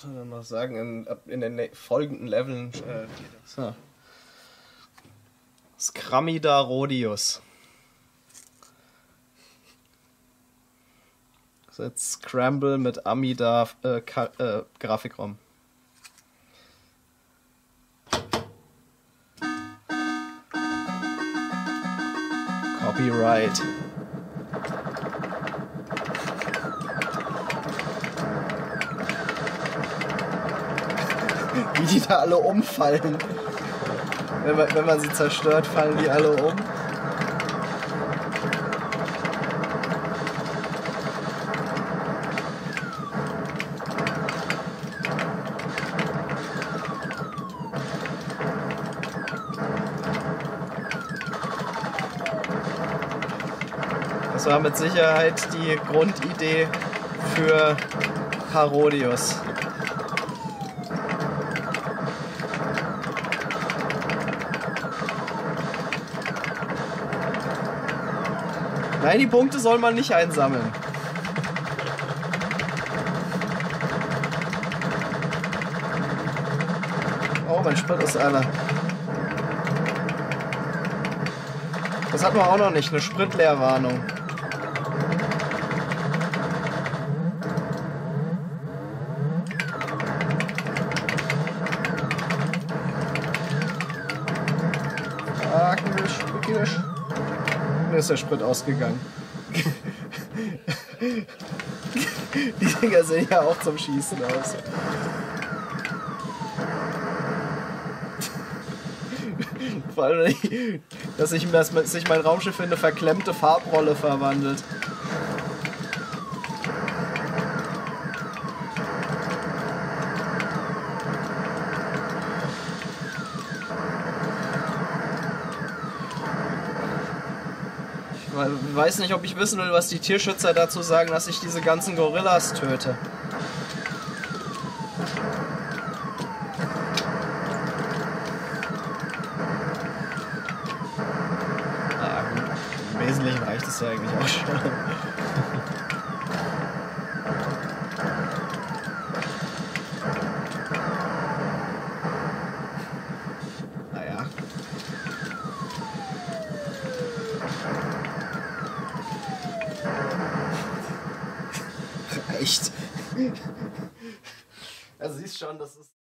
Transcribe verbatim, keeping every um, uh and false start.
Ach, dann mal sagen, in, in den folgenden Leveln äh, so. Scramida rhodius. Das ist jetzt Scramble mit Amida äh, äh, Grafikrom. Copyright. Wie die da alle umfallen. Wenn man, wenn man sie zerstört, fallen die alle um. Das war mit Sicherheit die Grundidee für Parodius. Nein, die Punkte soll man nicht einsammeln. Oh, mein Sprit ist alle. Das hatten wir auch noch nicht, eine Spritleerwarnung. Mir ist der Sprit ausgegangen. Die Dinger sehen ja auch zum Schießen aus. Vor allem, dass sich, dass sich mein Raumschiff in eine verklemmte Farbrolle verwandelt. Ich weiß nicht, ob ich wissen will, was die Tierschützer dazu sagen, dass ich diese ganzen Gorillas töte. Ah, im Wesentlichen reicht es ja eigentlich auch schon. Naja. Echt? Also siehst schon, das ist